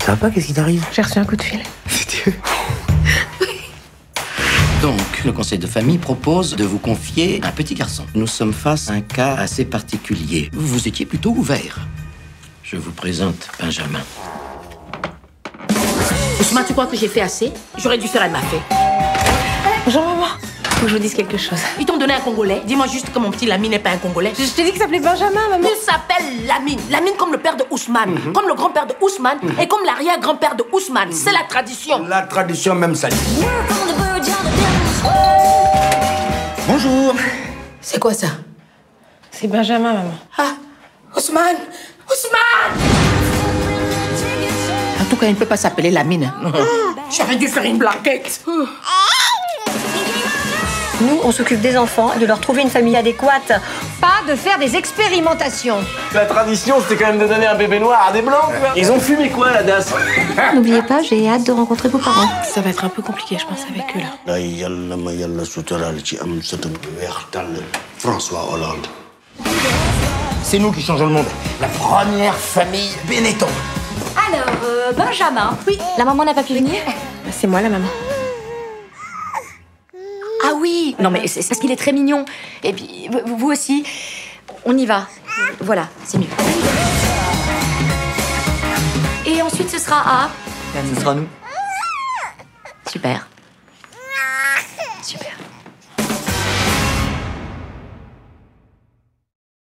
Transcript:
Ça va pas? Qu'est-ce qui t'arrive? J'ai reçu un coup de fil. Donc, le conseil de famille propose de vous confier un petit garçon. Nous sommes face à un cas assez particulier. Vous étiez plutôt ouvert. Je vous présente Benjamin. Ousmane, tu crois que j'ai fait assez? J'aurais dû faire, elle m'a fait. Bonjour maman. Faut que je vous dise quelque chose. Ils t'ont donné un Congolais. Dis-moi juste que mon petit Lamine n'est pas un Congolais. Je t'ai dit qu'il s'appelait Benjamin, maman. Il s'appelle Lamine. Lamine comme le père de Ousmane, comme le grand-père de Ousmane et comme l'arrière-grand-père de Ousmane. C'est la tradition. La tradition même ça. Bonjour. C'est quoi ça? C'est Benjamin, maman. Ah, Ousmane! Ousmane! En tout cas, il ne peut pas s'appeler Lamine. J'aurais dû faire une blaguette. Nous, on s'occupe des enfants, de leur trouver une famille adéquate. Pas de faire des expérimentations. La tradition, c'était quand même de donner un bébé noir à des blancs, quoi. Ils ont fumé quoi, la DAS? N'oubliez pas, j'ai hâte de rencontrer vos parents. Ça va être un peu compliqué, je pense, avec eux, là. François Hollande. C'est nous qui changeons le monde. La première famille Benetton. Alors, Benjamin. Oui. La maman n'a pas pu venir? C'est moi, la maman. Ah oui. Non, mais c'est parce qu'il est très mignon. Et puis, vous aussi. On y va. Voilà, c'est mieux. Et ensuite, ce sera à... Ce sera nous. Super.